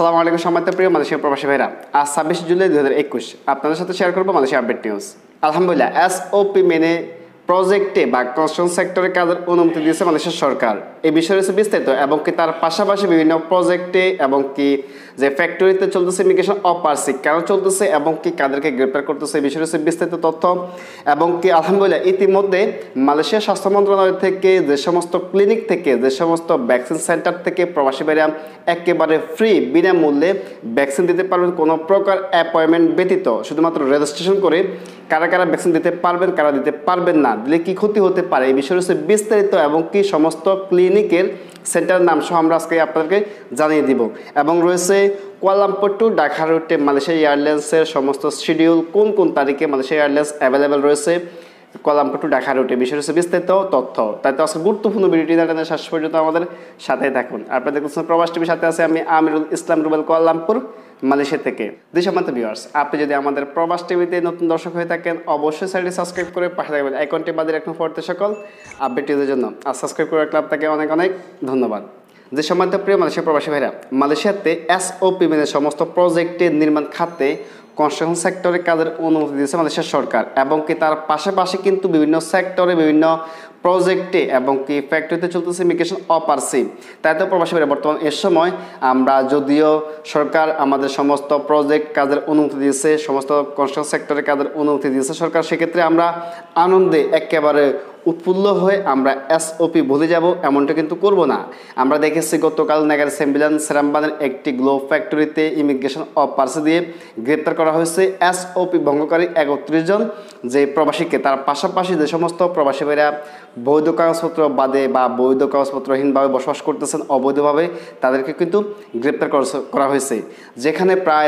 আসসালামু আলাইকুম সম্মানিত প্রিয় মালয়েশিয়ার প্রবাসী ভাইরা। আজ ২৬ জুলাই ২০২১ আপনাদের সাথে শেয়ার করবো মালয়েশিয়া আপডেট নিউজ। আলহামদুলিল্লাহ, এসওপি মেনে প্রজেক্টে বা কনস্ট্রাকশন সেক্টরে কাজের অনুমতি দিয়েছে মালয়েশিয়া সরকার। এই বিষয়ে রয়েছে বিস্তারিত এবং কি তার পাশাপাশি বিভিন্ন প্রজেক্টে এবং কি যে ফ্যাক্টরিতে চলতেছে ইমিগ্রেশন অপারসিক কেন চলতেছে এবং কি কাদেরকে গ্রেপ্তার করতেছে এই বিষয়ে রয়েছে বিস্তারিত তথ্য। এবং কি আলহামদুলিল্লাহ ইতিমধ্যে মালয়েশিয়া স্বাস্থ্য মন্ত্রণালয় থেকে যে সমস্ত ক্লিনিক থেকে যে সমস্ত ভ্যাকসিন সেন্টার থেকে প্রবাসী ভাইরা একেবারে ফ্রি বিনামূল্যে ভ্যাকসিন দিতে পারবেন, কোনো প্রকার অ্যাপয়েন্টমেন্ট ব্যতীত, শুধুমাত্র রেজিস্ট্রেশন করে কারা কারা ভ্যাকসিন দিতে পারবেন কারা দিতে পারবেন না, দিলে কি ক্ষতি হতে পারে এই বিষয়ে রয়েছে বিস্তারিত এবং কি সমস্ত ক্লিনিকের সেন্টারের নাম সহ আমরা আজকে আপনাদেরকে জানিয়ে দিব। এবং রয়েছে কুয়ালালামপুর টু ঢাকা রুটে মালয়েশিয়া এয়ারলাইন্সের সমস্ত শিডিউল, কোন কোন তারিখে মালয়েশিয়া এয়ারলাইন্স অ্যাভেলেবেল রয়েছে কুয়ালালামপুর টু ঢাকা রুটে বিষয়ে রয়েছে বিস্তারিত তথ্য। তাই তো আজকে গুরুত্বপূর্ণ ভিডিওটি জানাতে শেষ পর্যন্ত আমাদের সাথে থাকুন। আপনারা দেখতেছেন প্রবাস টিভির সাথে আছে আমি আমিরুল ইসলাম রুবেল, কুয়ালালামপুর মালয়েশিয়া থেকে। সম্মানিত ভিউয়ার্স, আপনি যদি আমাদের প্রবাস টিভিতে নতুন দর্শক হয়ে থাকেন অবশ্যই চ্যানেলটি সাবস্ক্রাইব করে পাশে থাকবেন আইকনটি বাজিয়ে রাখুন পরবর্তী সকল আপডেটের জন্য। আর সাবস্ক্রাইব করে রাখলে আপনাকে অনেক অনেক ধন্যবাদ। সম্মানিত প্রিয় মালয়েশিয়া প্রবাসী ভাইরা, মালয়েশিয়াতে এসওপি মেনে সমস্ত প্রজেক্টের নির্মাণ খাতে কনস্ট্রাকশন সেক্টরে কাজের অনুমতি দিয়েছে মালয়েশিয়া সরকার এবং কি তার পাশাপাশি কিন্তু বিভিন্ন সেক্টরে বিভিন্ন প্রজেক্টে এবং কি ফ্যাক্টরিতে চলতেছে ইমিগ্রেশন অপারসিক। তাই তো প্রবাসী ভাইরা বর্তমান এর সময় আমরা যদিও সরকার আমাদের সমস্ত প্রজেক্ট কাজের অনুমতি দিয়েছে, সমস্ত কনস্ট্রাকশন সেক্টরে কাজের অনুমতি দিয়েছে সরকার, সেক্ষেত্রে আমরা আনন্দে একেবারে উৎফুল্ল হয়ে আমরা এসওপি ভুলে যাব এমনটা কিন্তু করব না। আমরা দেখেছি গতকাল নাগার সেম্বিলান সেরামবানের একটি গ্লোব ফ্যাক্টরিতে ইমিগ্রেশন অপারসি দিয়ে গ্রেপ্তার করা হয়েছে এসওপি ভঙ্গকারী ৩১ জন যে প্রবাসীকে। তার পাশাপাশি যে সমস্ত প্রবাসী ভাইরা বৈধ কাগজপত্র বাদে বা বৈধ কাগজপত্রহীনভাবে বসবাস করতেছেন অবৈধভাবে, তাদেরকে কিন্তু গ্রেপ্তার করা হয়েছে, যেখানে প্রায়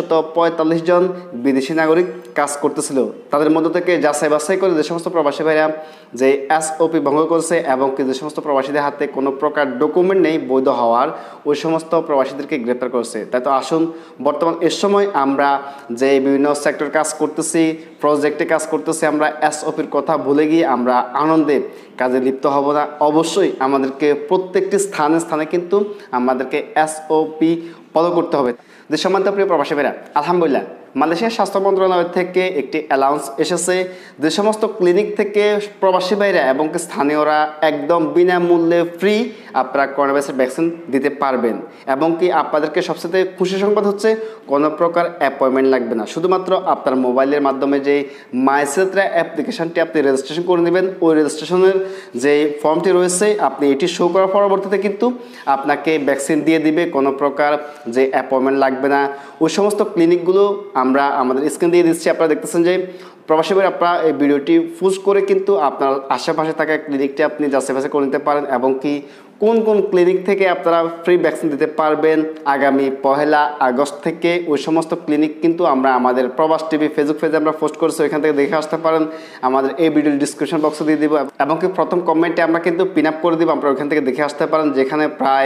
২৪৫ জন বিদেশি নাগরিক কাজ করতেছিল। তাদের মধ্য থেকে যাচাই বাছাই করে যে সমস্ত প্রবাসী ভাইরা যে এসওপি ভঙ্গ করেছে এবং কি যে সমস্ত প্রবাসীদের হাতে কোনো প্রকার ডকুমেন্ট নেই বৈধ হওয়ার, ওই সমস্ত প্রবাসীদেরকে গ্রেপ্তার করেছে। তাই তো আসুন বর্তমান এর সময় আমরা যে বিভিন্ন সেক্টর কাজ করতেছি, প্রজেক্টে কাজ করতেছি, আমরা এসওপির কথা ভুলে গিয়ে আমরা আনন্দে কাজে লিপ্ত হব না। অবশ্যই আমাদেরকে প্রত্যেকটি স্থানে স্থানে কিন্তু আমাদেরকে এসওপি ফলো করতে হবে। সম্মানিত প্রিয় প্রবাসী ভাইরা, আলহামদুলিল্লাহ মালয়েশিয়ার স্বাস্থ্য মন্ত্রণালয় থেকে একটি অ্যালাউন্স এসেছে যে সমস্ত ক্লিনিক থেকে প্রবাসী ভাইরা এবং স্থানীয়রা একদম বিনামূল্যে ফ্রি আপনারা করোনা ভাইরাসের ভ্যাকসিন দিতে পারবেন। এবং কি আপনাদেরকে সবচেয়ে খুশি সংবাদ হচ্ছে কোনো প্রকার অ্যাপয়েন্টমেন্ট লাগবে না, শুধুমাত্র আপনার মোবাইলের মাধ্যমে যে MySejahtera অ্যাপ্লিকেশনটি আপনি রেজিস্ট্রেশন করে নেবেন, ওই রেজিস্ট্রেশনের যে ফর্মটি রয়েছে আপনি এটি শো করার পরবর্তীতে কিন্তু আপনাকে ভ্যাকসিন দিয়ে দিবে, কোনো প্রকার যে অ্যাপয়েন্টমেন্ট লাগবে না। ওই সমস্ত ক্লিনিকগুলো আমরা আমাদের স্ক্রিন দিয়ে দিচ্ছি, আপনারা দেখতেছেন যে প্রবাসী ভাই আপনারা এই ভিডিওটি পুশ করে কিন্তু আপনার আশেপাশে থাকা ক্লিনিকটি আপনি যাচাই বাছাই করে নিতে পারেন এবং কি কোন কোন ক্লিনিক থেকে আপনারা ফ্রি ভ্যাকসিন দিতে পারবেন আগামী ১ আগস্ট থেকে। ওই সমস্ত ক্লিনিক কিন্তু আমরা আমাদের প্রবাস টিভি ফেসবুক পেজে আমরা পোস্ট করছি, ওইখান থেকে দেখে আসতে পারেন। আমাদের এই ভিডিওর ডিসক্রিপশন বক্সে দিয়ে দিব এবং কি প্রথম কমেন্টে আমরা কিন্তু পিন আপ করে দিব, আপনারা ওইখান থেকে দেখে আসতে পারেন, যেখানে প্রায়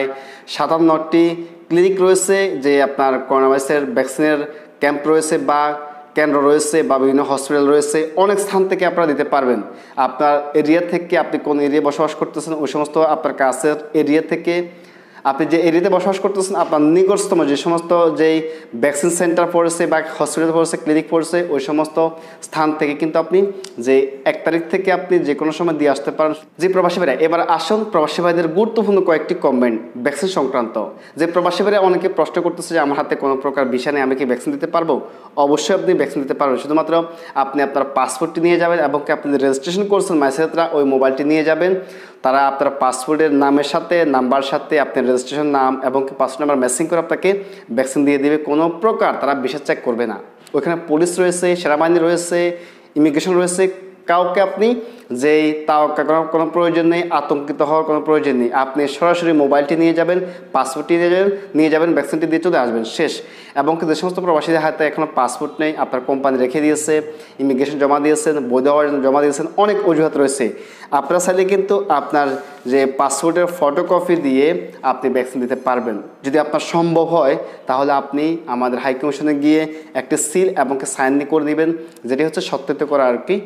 ৫৭টি ক্লিনিক রয়েছে যে আপনার করোনা ভাইরাসের ভ্যাকসিনের ক্যাম্প রয়েছে বা কেন্দ্র রয়েছে বা বিভিন্ন হসপিটাল রয়েছে, অনেক স্থান থেকে আপনারা দিতে পারবেন। আপনার এরিয়া থেকে আপনি কোন এরিয়ায় বসবাস করতেছেন ওই সমস্ত আপনার কাছের এরিয়া থেকে আপনি যে এরিয়াতে বসবাস করতেছেন আপনার নিকটতম যে সমস্ত যেই ভ্যাকসিন সেন্টার পড়েছে বা হসপিটাল পড়েছে ক্লিনিক পড়েছে ওই সমস্ত স্থান থেকে কিন্তু আপনি যে ১ তারিখ থেকে আপনি যে কোনো সময় দিয়ে আসতে পারেন। যে প্রবাসী ভাইরা এবার আসুন প্রবাসী ভাইদের গুরুত্বপূর্ণ কয়েকটি কমেন্ট ভ্যাকসিন সংক্রান্ত। যে প্রবাসী ভাইরা অনেকে প্রশ্ন করতেছে যে আমার হাতে কোনো প্রকার ভিসা নেই, আমি কি ভ্যাকসিন দিতে পারবো? অবশ্যই আপনি ভ্যাকসিন দিতে পারবেন, শুধুমাত্র আপনি আপনার পাসপোর্টটি নিয়ে যাবেন এবং কি আপনি রেজিস্ট্রেশন করছেন MySejahtera ওই মোবাইলটি নিয়ে যাবেন। তারা আপনার পাসপোর্টের নামের সাথে নাম্বার সাথে আপনার রেজিস্ট্রেশন নাম এবং কি পাসপোর্ট নাম্বার ম্যাচিং করে আপনাকে ভ্যাকসিন দিয়ে দেবে। কোনো প্রকার তারা ভিসা চেক করবে না। ওইখানে পুলিশ রয়েছে, সেনাবাহিনী রয়েছে, ইমিগ্রেশন রয়েছে, কাউকে আপনি যেই তাওয়াক্কা করার কোনো প্রয়োজন নেই, আতঙ্কিত হওয়ার কোনো প্রয়োজন নেই। আপনি সরাসরি মোবাইলটি নিয়ে যাবেন, পাসপোর্টটি নিয়ে যাবেন, ভ্যাকসিনটি দিয়ে চলে আসবেন, শেষ। এবং যে সমস্ত প্রবাসীদের হাতে এখনও পাসপোর্ট নেই, আপনার কোম্পানি রেখে দিয়েছে, ইমিগ্রেশন জমা দিয়েছেন, বৈধ হওয়ার জন্য জমা দিয়েছেন, অনেক অজুহাত রয়েছে। আপনারা চাইলে কিন্তু আপনার যে পাসপোর্টের ফটোকপি দিয়ে আপনি ভ্যাকসিন দিতে পারবেন। যদি আপনার সম্ভব হয় তাহলে আপনি আমাদের হাই কমিশনে গিয়ে একটি সিল এবং সাইন করে দিবেন, যেটি হচ্ছে সত্যায়িত করা আর কি আপনার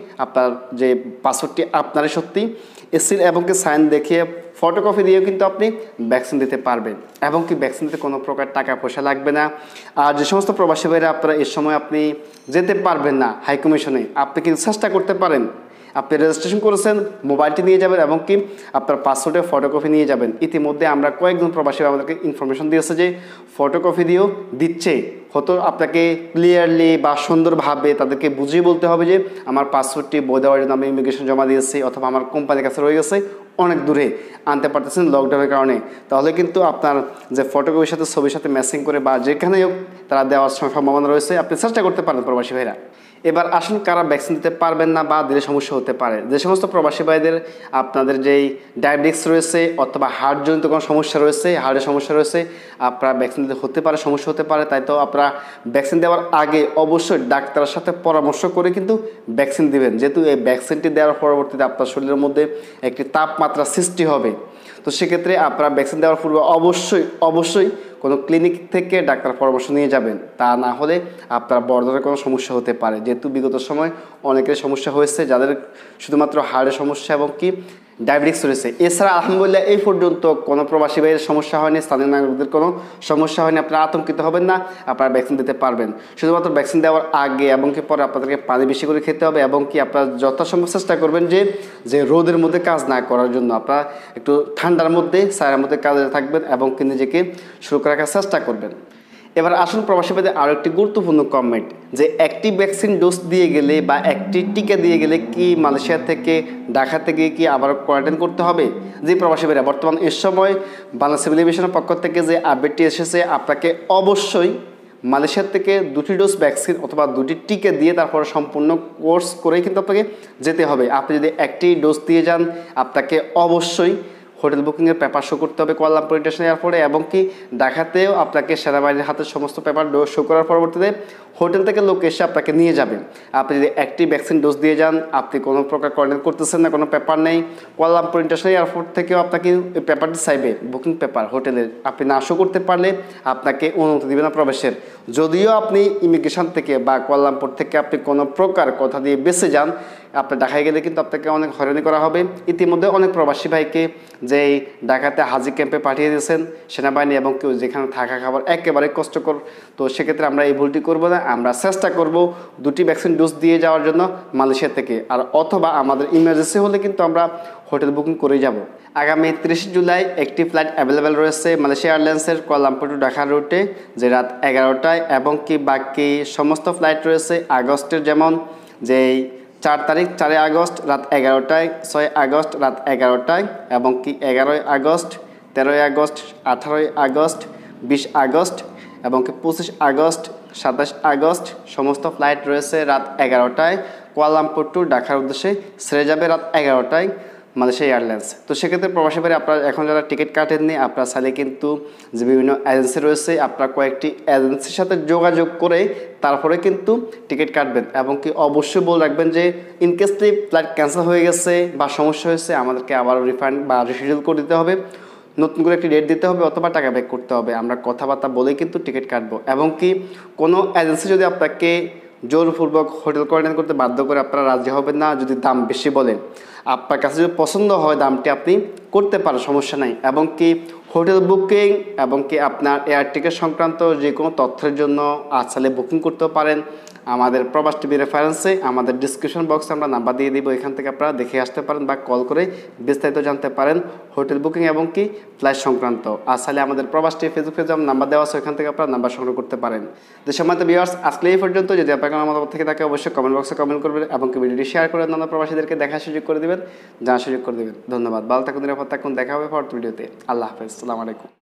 যে পাসওয়ার্ডটি আপনারই সত্যি সিল এবং কি সাইন দেখিয়ে ফটোকপি দিয়েও কিন্তু আপনি ভ্যাকসিন দিতে পারবেন এবং কি ভ্যাকসিন দিতে কোনো প্রকার টাকা পয়সা লাগবে না। আর যে সমস্ত প্রবাসী ভাইরা আপনারা এর সময় আপনি যেতে পারবেন না হাই কমিশনে, আপনি কিন্তু চেষ্টা করতে পারেন। আপনি রেজিস্ট্রেশন করেছেন, মোবাইলটি নিয়ে যাবেন এবং কি আপনার পাসপোর্টের ফটোকপি নিয়ে যাবেন। ইতিমধ্যে আমরা কয়েকজন প্রবাসী আমাদেরকে ইনফরমেশন দিয়েছে যে ফটোকপি দিয়েও দিচ্ছে। হয়তো আপনাকে ক্লিয়ারলি বা সুন্দরভাবে তাদেরকে বুঝিয়ে বলতে হবে যে আমার পাসপোর্টটি বই দেওয়ার জন্য আমি ইমিগ্রেশন জমা দিয়েছি অথবা আমার কোম্পানির কাছে রয়ে গেছে, অনেক দূরে আনতে পারতেছেন লকডাউনের কারণে। তাহলে কিন্তু আপনার যে ফটোকপির সাথে ছবির সাথে ম্যাচিং করে বা যেখানেই হোক তারা দেওয়ার সম্ভাবনা রয়েছে, আপনি চেষ্টা করতে পারেন প্রবাসী ভাইরা। এবার আসুন কারা ভ্যাকসিন দিতে পারবেন না বা দিলে সমস্যা হতে পারে। যে সমস্ত প্রবাসী ভাইদের আপনাদের যেই ডায়াবেটিক্স রয়েছে অথবা হার্টজনিত কোনো সমস্যা রয়েছে, হার্টের সমস্যা রয়েছে, আপনারা ভ্যাকসিন দিতে হতে পারে, সমস্যা হতে পারে। তাই তো আপনারা ভ্যাকসিন দেওয়ার আগে অবশ্যই ডাক্তারের সাথে পরামর্শ করে কিন্তু ভ্যাকসিন দিবেন, যেহেতু এই ভ্যাকসিনটি দেওয়ার পরবর্তীতে আপনার শরীরের মধ্যে একটি তাপমাত্রা সৃষ্টি হবে। তো সেক্ষেত্রে আপনারা ভ্যাকসিন দেওয়ার পূর্বে অবশ্যই কোনো ক্লিনিক থেকে ডাক্তার পরামর্শ নিয়ে যাবেন। তা না হলে আপনার বড় ধরনের কোনো সমস্যা হতে পারে, যেহেতু বিগত সময় অনেকের সমস্যা হয়েছে যাদের শুধুমাত্র হার্টের সমস্যা এবং কি ডায়াবেটিক্স রয়েছে। এছাড়া আলহামদুলিল্লাহ এই পর্যন্ত কোনো প্রবাসী ভাইয়ের সমস্যা হয়নি, স্থানীয় নাগরিকদের কোনো সমস্যা হয়নি। আপনারা আতঙ্কিত হবেন না, আপনারা ভ্যাকসিন দিতে পারবেন। শুধুমাত্র ভ্যাকসিন দেওয়ার আগে এবং কি পরে আপনাদেরকে পানি বেশি করে খেতে হবে এবং কি আপনারা যথাসম্ভব চেষ্টা করবেন যে রোদের মধ্যে কাজ না করার জন্য আপনারা একটু ঠান্ডার মধ্যে ছায়ার মধ্যে কাজে থাকবেন এবং কি নিজেকে সুরক্ষা রাখার চেষ্টা করবেন। এবার আসুন প্রবাসী ভাইদের আরও একটি গুরুত্বপূর্ণ কমেন্ট, যে একটি ভ্যাকসিন ডোজ দিয়ে গেলে বা একটি টিকা দিয়ে গেলে কি মালয়েশিয়া থেকে ঢাকা থেকে কি আবার কোয়ারেন্টাইন করতে হবে? যে প্রবাসী ভাইরা বর্তমান এর সময় বাংলাদেশ সিভিল এভিয়েশনের পক্ষ থেকে যে আপডেটটি এসেছে, আপনাকে অবশ্যই মালয়েশিয়া থেকে 2টি ডোজ ভ্যাকসিন অথবা 2টি টিকা দিয়ে তারপরে সম্পূর্ণ কোর্স করেই কিন্তু আপনাকে যেতে হবে। আপনি যদি একটি ডোজ দিয়ে যান, আপনাকে অবশ্যই হোটেল বুকিংয়ের পেপার শো করতে হবে কুয়ালালামপুর ইন্টারন্যাশনাল এয়ারপোর্টে এবং কি ঢাকাতেও আপনাকে সেনাবাহিনীর হাতে সমস্ত পেপার ডোজ শো করার পরবর্তীতে হোটেল থেকে লোক এসে আপনাকে নিয়ে যাবে। আপনি যদি একটি ভ্যাকসিন ডোজ দিয়ে যান, আপনি কোনো প্রকার কোয়ারেন্টাইন করতেছেন না, কোনো পেপার নেই, কুয়ালালামপুর ইন্টারন্যাশনাল এয়ারপোর্ট থেকেও আপনাকে এই পেপারটি চাইবে, বুকিং পেপার হোটেলের। আপনি না শো করতে পারলে আপনাকে অনুমতি দেবে না প্রবেশের। যদিও আপনি ইমিগ্রেশন থেকে বা কুয়ালালামপুর থেকে আপনি কোনো প্রকার কথা দিয়ে বেঁচে যান, আপনি ঢাকায় গেলে কিন্তু আপনাকে অনেক হয়রানি করা হবে। ইতিমধ্যে অনেক প্রবাসী ভাইকে যেই ঢাকাতে হাজি ক্যাম্পে পাঠিয়ে দিয়েছেন সেনাবাহিনী এবং কেউ যেখানে থাকা খাবার একেবারে কষ্টকর। তো সেক্ষেত্রে আমরা এই ভুলটি করবো না, আমরা চেষ্টা করব 2টি ভ্যাকসিন ডোজ দিয়ে যাওয়ার জন্য মালয়েশিয়া থেকে। আর অথবা আমাদের ইমার্জেন্সি হলে কিন্তু আমরা হোটেল বুকিং করে যাব। আগামী 30 জুলাই একটি ফ্লাইট অ্যাভেলেবেল রয়েছে মালয়েশিয়া এয়ারলাইন্সের কুয়ালালামপুর টু ঢাকা রুটে, যে রাত 11টায় এবং কি বাকি সমস্ত ফ্লাইট রয়েছে আগস্টের, যেমন যেই 4 তারিখ 4 আগস্ট রাত 11টায়, 6 আগস্ট রাত 11টায় এবং কি 11 আগস্ট, 13 আগস্ট, 18 আগস্ট, 20 আগস্ট এবং কি 25 আগস্ট, 27 আগস্ট সমস্ত ফ্লাইট রয়েছে রাত 11টায় কুয়ালালামপুর টু ঢাকার উদ্দেশ্যে ছেড়ে যাবে রাত 11টায় মালয়েশিয়া এয়ারলাইন্স। তো সেক্ষেত্রে প্রবাসী ভাই আপনারা এখন যারা টিকিট কাটেননি, আপনারা চাইলে কিন্তু যে বিভিন্ন এজেন্সি রয়েছে আপনারা কয়েকটি এজেন্সির সাথে যোগাযোগ করে তারপরে কিন্তু টিকিট কাটবেন এবং কি অবশ্যই বলে রাখবেন যে ইনকেস ফ্লাইট ক্যান্সেল হয়ে গেছে বা সমস্যা হয়েছে, আমাদেরকে আবার রিফান্ড বা রিশিডিউল করে দিতে হবে, নতুন করে একটি ডেট দিতে হবে অথবা টাকা ব্যাক করতে হবে। আমরা কথাবার্তা বলেই কিন্তু টিকিট কাটবো। এবং কি কোনো এজেন্সি যদি আপনাকে জোরপূর্বক হোটেল কোয়ারেন্টাইন করতে বাধ্য করে, আপনারা রাজি হবেন না। যদি দাম বেশি বলেন, আপনার কাছে যদি পছন্দ হয় দামটি আপনি করতে পারেন, সমস্যা নাই। এবং কি হোটেল বুকিং এবং কি আপনার এয়ার টিকিট সংক্রান্ত যে কোনো তথ্যের জন্য আসলে বুকিং করতে পারেন আমাদের প্রবাস টিভি রেফারেন্সে, আমাদের ডিসক্রিপশন বক্সে আমরা নাম্বার দিয়ে দিব, এখান থেকে আপনারা দেখে আসতে পারেন বা কল করে বিস্তারিত জানতে পারেন হোটেল বুকিং এবং কি ফ্লাইট সংক্রান্ত। আসলে আমাদের প্রবাস টিভি ফেসবুক পেজে নাম্বার দেওয়া আছে, এখান থেকে আপনারা নাম্বার সংগ্রহ করতে পারেন। যে সময় তো ভিউয়ার্স আজকে এই পর্যন্ত, যদি আপনার কোনো মতামত থেকে থাকে অবশ্যই কমেন্ট বক্সে কমেন্ট করবেন এবং কি ভিডিওটি শেয়ার করে অন্যান্য প্রবাসীদেরকে দেখার সুযোগ করে দেবেন, জানার সুযোগ করে দেবেন। ধন্যবাদ, ভালো থাকুন, নিরাপদ থাকুন, দেখা হবে পরবর্তী ভিডিওতে। আল্লাহ হাফেজ, আসসালামু আলাইকুম।